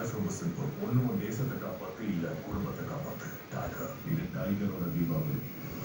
Purpose ரொம்ப simple. ஒண்ணு உன் தேசத்தை காப்பாத்து, இல்ல குடும்பத்தை காப்பாத்து. டைகர். இது டைகரோட தீபாவளி.